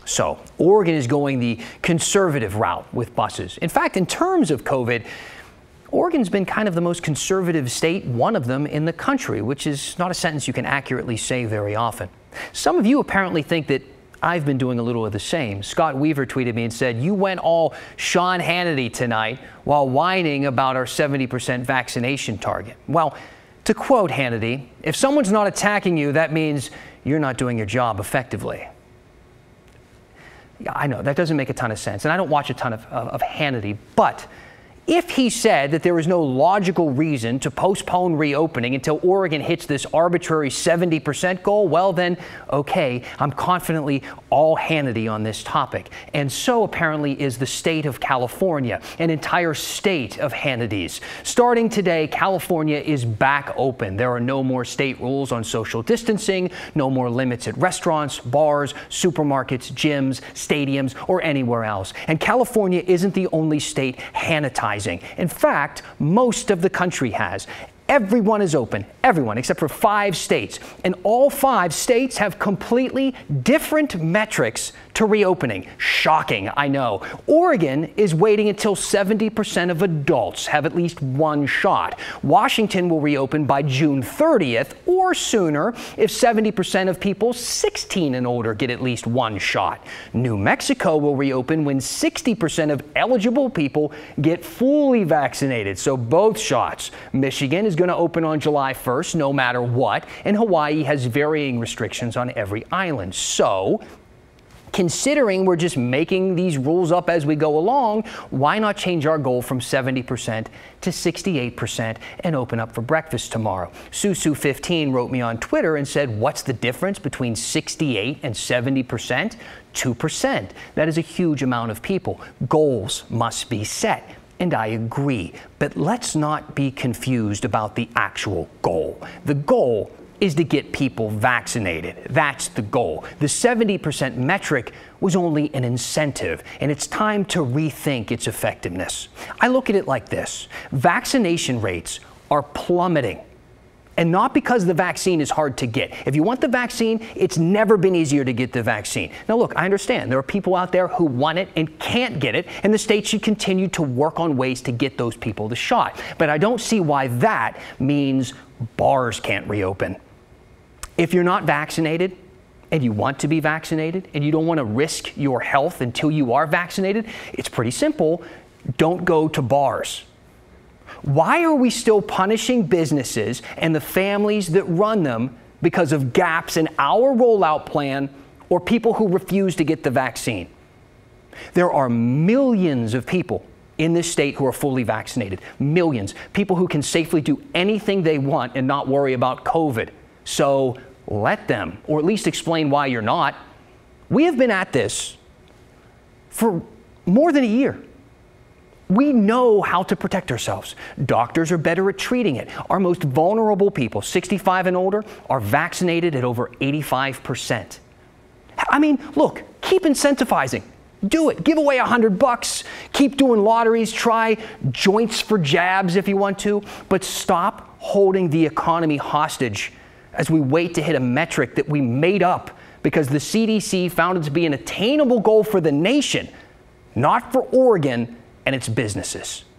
So, Oregon is going the conservative route with buses. In fact, in terms of COVID, Oregon's been kind of the most conservative state, one of them in the country, which is not a sentence you can accurately say very often. Some of you apparently think that I've been doing a little of the same. Scott Weaver tweeted me and said, "You went all Sean Hannity tonight while whining about our 70% vaccination target." Well, to quote Hannity, if someone's not attacking you, that means you're not doing your job effectively. Yeah, I know that doesn't make a ton of sense, and I don't watch a ton of Hannity, but if he said that there is no logical reason to postpone reopening until Oregon hits this arbitrary 70% goal, well then, okay, I'm confidently all Hannity on this topic. And so apparently is the state of California, an entire state of Hannitys. Starting today, California is back open. There are no more state rules on social distancing, no more limits at restaurants, bars, supermarkets, gyms, stadiums, or anywhere else. And California isn't the only state Hannitizing. In fact, most of the country has. Everyone is open, everyone, except for 5 states. And all 5 states have completely different metrics to reopening. Shocking, I know. Oregon is waiting until 70% of adults have at least 1 shot. Washington will reopen by June 30th or sooner if 70% of people 16 and older get at least 1 shot. New Mexico will reopen when 60% of eligible people get fully vaccinated, so both shots. Michigan is going to open on July 1st, no matter what, and Hawaii has varying restrictions on every island. So, considering we're just making these rules up as we go along, why not change our goal from 70% to 68% and open up for breakfast tomorrow? Susu15 wrote me on Twitter and said, what's the difference between 68 and 70%? 2%. That is a huge amount of people. Goals must be set. And I agree, but let's not be confused about the actual goal. The goal is to get people vaccinated. That's the goal. The 70% metric was only an incentive, and it's time to rethink its effectiveness. I look at it like this. Vaccination rates are plummeting. And not because the vaccine is hard to get. If you want the vaccine, it's never been easier to get the vaccine. Now look, I understand there are people out there who want it and can't get it, and the state should continue to work on ways to get those people the shot. But I don't see why that means bars can't reopen. If you're not vaccinated, and you want to be vaccinated, and you don't want to risk your health until you are vaccinated, it's pretty simple. Don't go to bars. Why are we still punishing businesses and the families that run them because of gaps in our rollout plan or people who refuse to get the vaccine? There are millions of people in this state who are fully vaccinated. Millions. People who can safely do anything they want and not worry about COVID. So let them, or at least explain why you're not. We have been at this for more than a year. We know how to protect ourselves. Doctors are better at treating it. Our most vulnerable people, 65 and older, are vaccinated at over 85%. I mean, look, keep incentivizing. Do it. Give away $100. Keep doing lotteries. Try joints for jabs if you want to. But stop holding the economy hostage as we wait to hit a metric that we made up because the CDC found it to be an attainable goal for the nation, not for Oregon and its businesses.